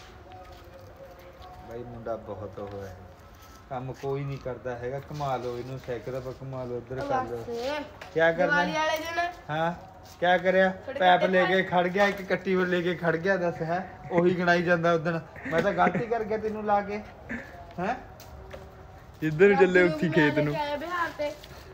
ਬਾਈ ਮੁੰਡਾ ਬਹੁਤ ਹੋਇਆ ਕੰਮ ਕੋਈ ਨਹੀਂ ਕਰਦਾ ਹੈਗਾ ਕਮਾ ਲਓ ਇਹਨੂੰ ਸਾਈਕਲ ਪਰ ਕਮਾ ਲਓ ਇੱਧਰ ਕਰ ਲਓ ਬਸ ਕੀ ਕਰਨਾ ਦੀਵਾਲੀ ਵਾਲੇ ਦਿਨ ਹਾਂ ਕਿਆ ਕਰਿਆ ਪੈਪ ਲੈ ਕੇ ਖੜ ਗਿਆ ਇੱਕ ਕੱਟੀ ਵੱਲ ਲੈ ਕੇ ਖੜ ਗਿਆ ਦੱਸ ਹੈ ਉਹੀ ਗਣਾਈ ਜਾਂਦਾ ਉਦਣ ਮੈਂ ਤਾਂ ਗਲਤੀ ਕਰ ਗਿਆ ਤੈਨੂੰ ਲਾ ਕੇ ਹੈ ਜਿੱਧਰ ਨੂੰ ਚੱਲੇ ਉੱਥੀ ਖੇਤ ਨੂੰ ਆਇਆ ਬਿਹਾਰ ਤੇ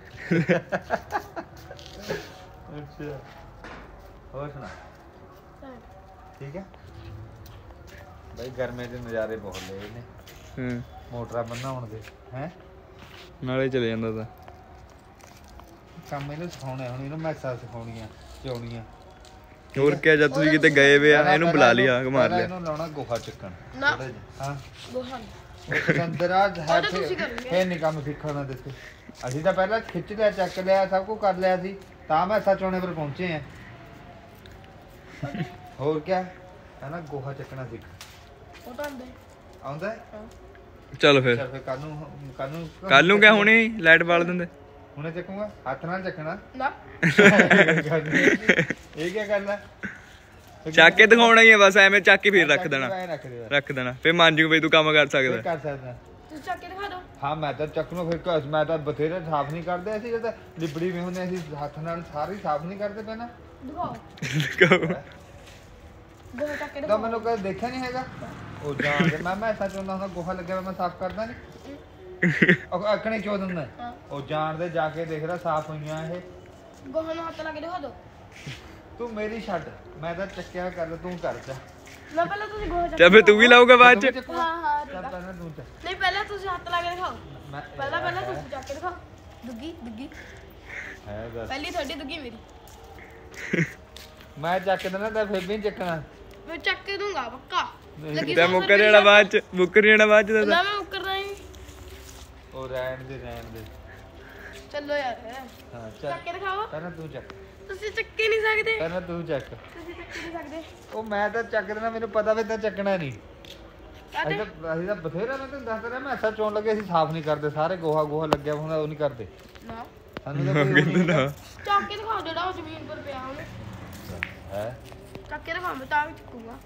ਅੱਛਾ ਹੋਰ ਸੁਣਾ ਠੀਕ ਹੈ ਬਈ ਗਰਮੀ ਦੇ ਨਜ਼ਾਰੇ ਬਹੁਤ ਲਏ ਨੇ ਹੂੰ ਮੋਟਰਾਂ ਬਣਾਉਣ ਦੇ ਹੈ ਨਾਲੇ ਚਲੇ ਜਾਂਦਾ ਤਾਂ ਕੰਮ ਇਹਨੂੰ ਸਿਖਾਉਣਾ ਹੁਣ ਇਹਨੂੰ ਮੈਥਾਂ ਸਿਖਾਉਣੀਆਂ ਚੋਣੀਆਂ ਹੋਰ ਕਿਆ ਜਦ ਤੁਸੀਂ ਕਿਤੇ ਗਏ ਵੇ ਆ ਇਹਨੂੰ ਬੁਲਾ ਲਿਆ ਮਾਰ ਲਿਆ ਇਹਨੂੰ ਲਾਉਣਾ ਗੋਹਾ ਚੱਕਣ ਨਾ। ਥੋੜ੍ਹਾ ਜਿਹਾ। ਹਾਂ ਗੋਹਨ ਉਹ ਅੰਦਰ ਆ ਹੈ ਉਹਦਾ ਤੁਸੀਂ ਕਰੋਗੇ। ਫੇਰ ਨਹੀਂ ਕੰਮ ਸਿੱਖਣਾ ਦਿੱਤੇ ਅਸੀਂ ਤਾਂ ਪਹਿਲਾਂ ਖਿੱਚ ਲਿਆ ਚੱਕ ਲਿਆ ਸਭ ਕੁਝ ਕਰ ਲਿਆ ਸੀ ਤਾਂ ਮੈਂ ਸੱਚੋਣੇ ਪਰ ਪਹੁੰਚੇ ਆ ਹੋਰ ਕਿਆ ਹੈ ਨਾ ਗੋਹਾ ਚੱਕਣਾ ਸਿੱਖ ਉਹ ਤਾਂ ਆਂਦੇ ਆਉਂਦਾ ਹੈ? ਚਲ ਫਿਰ ਚੱਲ ਫੇਰ ਕੱਲ ਨੂੰ ਕੱਲ ਨੂੰ ਕੱਲ ਨੂੰ ਕਿਆ ਹੁਣੇ ਲਾਈਟ ਬਾਲ ਦਿੰਦੇ ਹੁਣੇ ਚੱਕੂਗਾ ਹੱਥ ਨਾਲ ਚੱਕਣਾ ਨਾ ਇਹ ਕੀ ਕਰਨਾ ਚੱਕ ਕੇ ਦਿਖਾਉਣਾ ਹੀ ਆ ਬਸ ਐਵੇਂ ਚੱਕ ਕੇ ਫਿਰ ਰੱਖ ਦੇਣਾ ਐਂ ਰੱਖ ਦੇ ਰੱਖ ਦੇਣਾ ਫਿਰ ਮੰਨ ਜੂ ਬਈ ਤੂੰ ਕੰਮ ਕਰ ਫਿਰ ਸਕਦਾ ਕਰ ਸਕਦਾ ਤੁਸੀਂ ਚੱਕ ਕੇ ਦਿਖਾ ਦਿਓ ਹਾਂ ਮੈਂ ਤਾਂ ਚੱਕ ਨੂੰ ਫਿਰ ਘਸ ਮੈਂ ਤਾਂ ਬਥੇਰੇ ਸਾਫ਼ ਨਹੀਂ ਕਰਦੇ ਅਸੀਂ ਜਦੋਂ ਲਿਬੜੀ ਵੀ ਹੁੰਦੇ ਅਸੀਂ ਹੱਥ ਨਾਲ ਸਾਰੀ ਸਾਫ਼ ਨਹੀਂ ਕਰਦੇ ਪੈਣਾ ਦਿਖਾਓ ਗੋਹਾ ਚੱਕ ਕੇ ਤਾਂ ਦਿਖਾਓ ਮੈਨੂੰ ਕਦੇ ਦੇਖਿਆ ਨਹੀਂ ਹੈਗਾ ਉਹ ਜਾਣ ਕੇ ਮੈਂ ਮੈਂ ਸੱਚ ਹੁੰਦਾ ਹੁੰਦਾ ਗੋਹਾ ਲੱਗਿਆ ਹੋਇਆ ਮੈਂ ਸਾਫ਼ ਕਰਦਾ ਨਹੀਂ ਉਹ ਅਕਣੇ ਚੋ ਦਿੰਦਾ ਹਾਂ। ਉਹ ਜਾਣ ਦੇ ਜਾ ਕੇ ਦੇਖਦਾ ਸਾਫ਼ ਹੋਈਆਂ ਇਹ ਗੋਹਾ ਨੂੰ ਹੱਥ ਲਾ ਕੇ ਦਿਖਾ ਦਿਓ ਤੂੰ ਮੇਰੀ ਛੱਡ ਮੈਂ ਤਾਂ ਚੱਕਿਆ ਕਰ ਤੂੰ ਕਰ ਜਾ ਮੈਂ ਪਹਿਲਾਂ ਤੁਸੀਂ ਗੋਹਾ ਚੱਕ ਚੱਲ ਫਿਰ ਤੂੰ ਵੀ ਲਾਊਗਾ ਬਾਅਦ ਚ ਚੱਕ ਹਾਂ ਹਾਂ ਠੀਕ ਚੱਲ ਆ। ਪਹਿਲਾਂ ਤੂੰ ਚੱਕ ਨਹੀਂ ਪਹਿਲਾਂ ਤੁਸੀਂ ਹੱਥ ਲਾ ਕੇ ਦਿਖਾਓ ਮੈਂ ਪਹਿਲਾਂ ਪਹਿਲਾਂ ਤੁਸੀਂ ਚੱਕ ਕੇ ਦਿਖਾਓ ਦੁੱਗੀ ਦੁੱਗੀ ਹੈ ਦੱਸ ਪਹਿਲੀ ਤੁਹਾਡੀ ਦੁੱਗੀ ਮੇਰੀ ਮੈਂ ਚੱਕ ਦੇਣਾ ਤਾਂ ਫਿਰ ਵੀ ਨੀ ਚੱਕਣਾ ਮੈਂ ਚੱਕ ਕੇ ਦੂੰਗਾ ਪੱਕਾ ਲੱਗੀ ਤੇ ਸੌ ਮੁੱਕਰ ਰੁਪਏ ਜਾਣਾ ਬਾਅਦ ਚ ਮੁੱਕਰ ਜਾਣਾ ਬਾਅਦ ਚ ਨਾ ਦੱਸ ਮੈਂ ਮੁੱਕਰਦਾ ਹੀ ਨਹੀਂ ਉਹ ਰਹਿਣ ਦੇ ਰਹਿਣ ਦੇ ਚੱਲੋ ਯਾਰ ਹਾਂ ਚੱਲ ਚੱਕ ਕੇ ਦਿਖਾਓ ਪਹਿਲਾਂ ਤੂੰ ਚੱਕ ਤੁਸੀਂ ਚੱਕੇ ਨਹੀਂ ਸਕਦੇ ਪਹਿਲਾਂ ਤੂੰ ਚੱਕ ਤੁਸੀਂ ਚੱਕੇ ਨਹੀਂ ਸਕਦੇ ਉਹ ਮੈਂ ਤਾਂ ਚੱਕ ਦੇਣਾ ਮੈਨੂੰ ਪਤਾ ਵੀ ਤਾਂ ਚੱਕਣਾ ਨਹੀਂ ਕਾਹਤੇ ਅਸੀਂ ਤਾਂ ਅਸੀਂ ਤਾਂ ਬਥੇਰਾ ਮੈਂ ਤੈਨੂੰ ਦੱਸ ਰਿਹਾ ਮੈਂ ਐਸਾ ਚੋਣ ਲੱਗੇ ਅਸੀਂ ਸਾਫ਼ ਨਹੀਂ ਕਰਦੇ ਸਾਰੇ ਗੋਹਾ ਗੋਹਾ ਲੱਗਿਆ ਹੁੰਦਾ ਉਹ ਨਹੀਂ ਕਰਦੇ ਨਾ ਸਾਨੂੰ ਤਾਂ ਕੋਈ ਉਹ ਨਹੀਂ ਹੈਗਾ। ਚੱਕ ਕੇ ਦਿਖਾਓ ਜਿਹੜਾ ਉਹ ਜ਼ਮੀਨ ਪਰ ਪਿਆ ਉਹਨੇ ਹੈ ਚੱਕ ਕੇ ਦਿਖਾਓ ਮੈਂ ਤਾਂ ਵੀ ਚੱਕੂਗਾ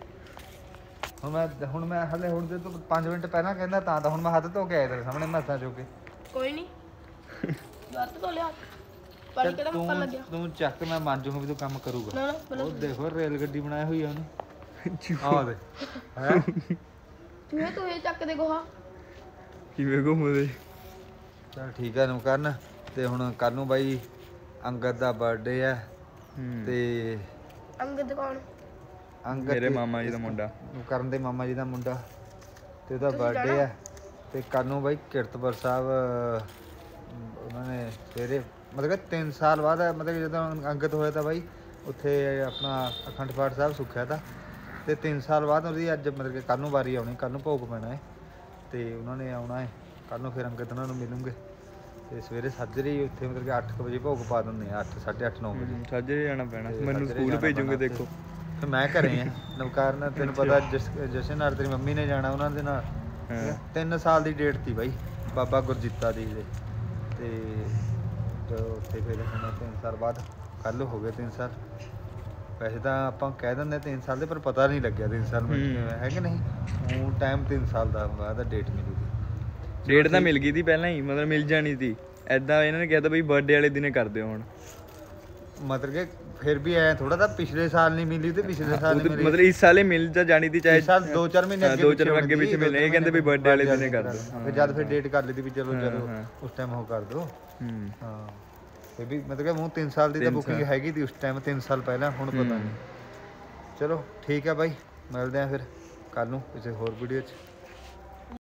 ਹੁਣ ਮੈਂ ਹੁਣ ਮੈਂ ਹਲੇ ਹੁਣ ਤੇ ਤੂੰ ਪੰਜ ਮਿੰਟ ਪਹਿਲਾਂ ਕਹਿੰਦਾ ਤਾਂ ਤਾਂ ਹੁਣ ਮੈਂ ਹੱਥ ਧੋ ਕੇ ਆਇਆ ਤੇਰੇ ਸਾਹਮਣੇ ਮੱਥਾ ਚੋ ਕੇ ਕੋਈ ਨਹੀਂ ਜੱਤ ਤੋਂ ਲਿਆ ਪਾਣੀ ਕਿਹੜਾ ਮੁੱਕਣ ਤੂੰ ਲੱਗਿਆ ਤੂੰ ਚੱਕ ਮੈਂ ਮੰਨ ਜੂਗਾ ਵੀ ਤੂੰ ਕੰਮ ਕਰੂਗਾ ਨਾ ਨਾ ਪਹਿਲਾਂ ਉਹ ਦੇਖੋ ਰੇਲ ਗੱਡੀ ਬਣਾਈ ਹੋਈ ਆ ਉਹਨੇ ਆਹ ਦੇ ਹੈ ਤੂੰ ਇਹ ਤੂੰ ਇਹ ਚੱਕ ਦੇ ਗੋਹਾ ਕਿਵੇਂ ਘੁੰਮਦੇ ਚਲ ਠੀਕ ਹੈ ਨੂੰ ਕਰਨ ਤੇ ਹੁਣ ਕੱਲ ਨੂੰ ਬਾਈ ਅੰਗਦ ਦਾ ਬਰਥਡੇ ਆ ਤੇ ਅੰਗਦ ਕੌਣ ਅੰਗਦ ਮੇਰੇ ਤੇ- ਮਾਮਾ ਜੀ ਦਾ ਮੁੰਡਾ ਕਰਨ ਦੇ ਮਾਮਾ ਜੀ ਦਾ ਮੁੰਡਾ ਤੇ ਉਹਦਾ ਤੁਸੀਂ ਬਰਥਡੇ ਜਾਣਾ? ਆ ਤੇ ਕੱਲ ਨੂੰ ਬਾਈ ਕੀਰਤਪੁਰ ਸਾਹਿਬ ਅਮ, ਉਹਨਾਂ ਨੇ ਸਵੇਰੇ ਮਤਲਬ ਕਿ ਤਿੰਨ ਸਾਲ ਬਾਅਦ ਮਤਲਬ ਕਿ ਜਦੋਂ ਅੰਗਦ ਹੋਇਆ ਤਾਂ ਬਾਈ ਉੱਥੇ ਆਪਣਾ ਅਖੰਡ ਪਾਠ ਸਾਹਿਬ ਸੁੱਖਿਆ ਤਾਂ ਤੇ ਤਿੰਨ ਸਾਲ ਬਾਅਦ ਉਹਦੀ ਅੱਜ ਮਤਲਬ ਕਿ ਕੱਲ ਨੂੰ ਵਾਰੀ ਆਉਣੀ ਕੱਲ ਨੂੰ ਭੋਗ ਪੈਣਾ ਹੈ ਤੇ ਉਹਨਾਂ ਨੇ ਆਉਣਾ ਹੈ ਕੱਲ ਨੂੰ ਫਿਰ ਅੰਗਦ ਉਹਨਾਂ ਨੂੰ ਮਿਲੂਗੇ ਤੇ ਸਵੇਰੇ ਸਾਜਰੇ ਹੀ ਉੱਥੇ ਮਤਲਬ ਕਿ ਅੱਠ ਕੁ ਵਜੇ ਭੋਗ ਪਾ ਦਿੰਦੇ ਆ ਅੱਠ ਸਾਢੇ ਅੱਠ ਨੌ ਵਜੇ ਸਾਜਰੇ ਜਾਣਾ ਪੈਣਾ ਤੇ ਮੈਨੂੰ ਸਾਜਰੇ ਸਕੂਲ ਜਾਣਾ ਭੇਜੂਗੇ ਪੈਣਾ ਦੇਖੋ ਫਿਰ ਮੈਂ ਘਰੇ ਆ ਨਵਕਾਰ ਨਾਲ ਤੈਨੂੰ ਪਤਾ ਜਸ ਜਸ਼ਨ ਨਾਲ ਤੇਰੀ ਮੰਮੀ ਨੇ ਜਾਣਾ ਉਹਨਾਂ ਦੇ ਨਾਲ ਠੀਕ ਹੈ? ਤਿੰਨ ਸਾਲ ਦੀ ਡੇਟ ਤੀ ਬਾਈ ਬਾਬਾ ਗੁਰਜੀਤਾ ਦੀ ਦੇ ਤੇ ਤੇ ਉੱਥੇ ਫਿਰ ਹੁਣ ਤਿੰਨ ਸਾਲ ਬਾਅਦ ਕੱਲ ਹੋ ਗਏ ਤਿੰਨ ਸਾਲ ਵੈਸੇ ਤਾਂ ਆਪਾਂ ਕਹਿ ਦਿੰਦੇ ਤਿੰਨ ਸਾਲ ਦੇ ਪਰ ਪਤਾ ਨਹੀਂ ਲੱਗਿਆ ਤਿੰਨ ਸਾਲ ਮਿਲ ਕਿਵੇਂ ਹੈ ਕਿ ਨਹੀਂ ਹੁਣ ਟਾਈਮ ਤਿੰਨ ਸਾਲ ਦਾ ਬਾਅਦ ਡੇਟ ਮਿਲੂਗੀ ਡੇਟ ਤਾਂ ਮਿਲ ਗਈ ਸੀ ਪਹਿਲਾਂ ਹੀ ਮਤਲਬ ਮਿਲ ਜਾਣੀ ਸੀ ਐਦਾਂ ਇਹਨਾਂ ਨੇ ਕਿਹਾ ਤਾਂ ਬਈ ਬਰਥਡੇ ਵਾਲੇ ਦਿਨੇ ਕਰ ਦਿਓ ਹੁਣ ਮਤਲਬ ਕਿ ਫਿਰ ਵੀ ਐ ਥੋੜਾ ਤਾਂ ਪਿਛਲੇ ਸਾਲ ਨਹੀਂ ਮਿਲੀ ਤੇ ਪਿਛਲੇ ਸਾਲ ਨਹੀਂ ਮਿਲੀ ਮਤਲਬ ਇਸ ਸਾਲੇ ਮਿਲ ਜਾ ਜਾਣੀ ਸੀ ਚਾਹੇ ਇਸ ਸਾਲ ਦੋ ਚਾਰ ਮਹੀਨੇ ਹਾਂ, ਅੱਗੇ ਦੋ ਪਿੱਛੇ ਚਾਰ ਅੱਗੇ ਹੋਣੀ ਪਿੱਛੇ ਸੀ, ਮਿਲਣੇ ਇਹ ਕਹਿੰਦੇ ਵੀ ਬਰਥਡੇ ਵਾਲੇ ਦਿਨੇ ਕਰ ਦਿਓ ਫਿਰ ਜਦ ਫਿਰ ਡੇਟ ਕਰ ਲਈ ਵੀ ਚਲੋ ਹਾਂ, ਜਦੋਂ ਹਾਂ। ਉਸ ਟਾਈਮ ਉਹ ਕਰ ਦਿਓ ਹੂੰ ਹਾਂ ਇਹ ਵੀ ਮਤਲਬ ਕਿ ਮੂੰਹ ਤਿੰਨ ਸਾਲ ਦੀ ਤਾਂ ਤਿੰਨ ਬੁਕਿੰਗ ਸਾਲ। ਹੈਗੀ ਤੀ ਉਸ ਟਾਈਮ ਤਿੰਨ ਸਾਲ ਪਹਿਲਾਂ ਹੁਣ ਪਤਾ ਨਹੀਂ ਚਲੋ ਠੀਕ ਹੈ ਬਾਈ ਮਿਲਦੇ ਆ ਫਿਰ ਕੱਲ ਨੂੰ ਕਿਸੇ ਹੋਰ ਵੀਡੀਓ 'ਚ